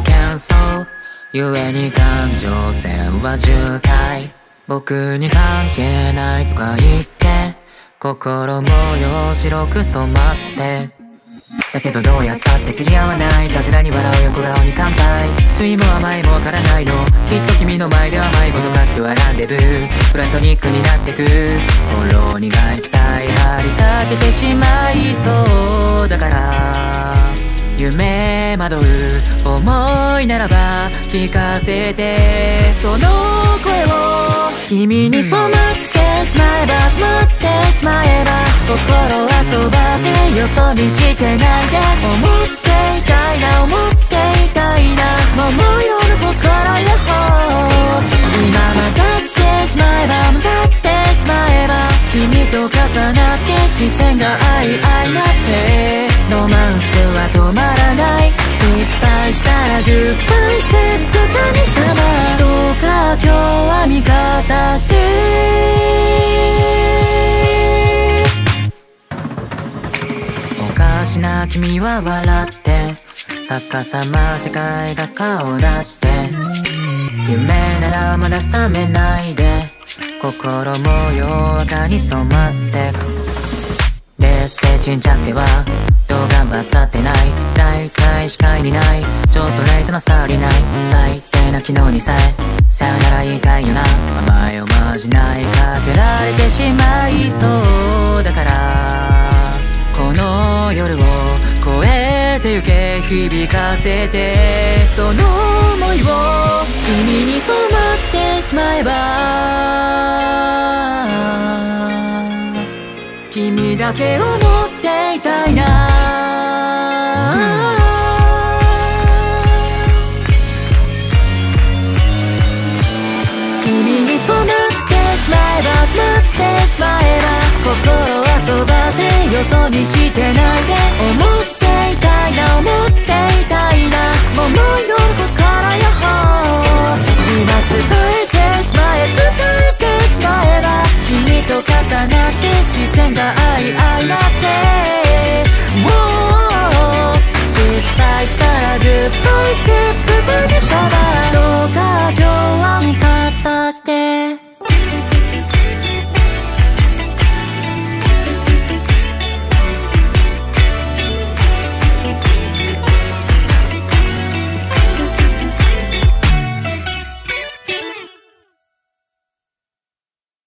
喧騒ゆえに感情線は渋滞。僕に関係ないとか言って心模様白く染まって、だけどどうやったって釣り合わない。たずらに笑う横顔に乾杯。酸いも甘いもわからないの。きっと君の前で甘いことかして笑んでる。プラトニックになってくほろ苦い期待張り裂けてしまいそうだから、夢惑う思いならば聞かせてその声を。君に染まってしまえば染まってしまえば心遊ばせよそ見してないで。思っていたいな思っていたいな桃色の心よ。今混ざってしまえば混ざってしまえば君と重なって視線が相なってロマンスは止まらない。失敗したらグッバイステップ神様どうか今日は味方して。おかしな君は笑って逆さま世界が顔出して、夢ならまだ覚めないで心模様赤に染まって劣勢沈着ではどう頑張ったってない。大体視界にないちょっとレートなスターリーない。最低な昨日にさえさよなら言いたいよな。甘えをまじないかけられてしまいそうだから、この夜を越えてゆけ響かせてその想いを。君に染まってしまえば君だけを思っていたいな。君に染まってしまえば染まってしまえば心遊ばせよそ見してないで。思っていたいな思っていたいな桃色の心よ。今伝えてしまえ伝えてしまえば君と重なって視線が相なって、失敗したらグッバイステップ神様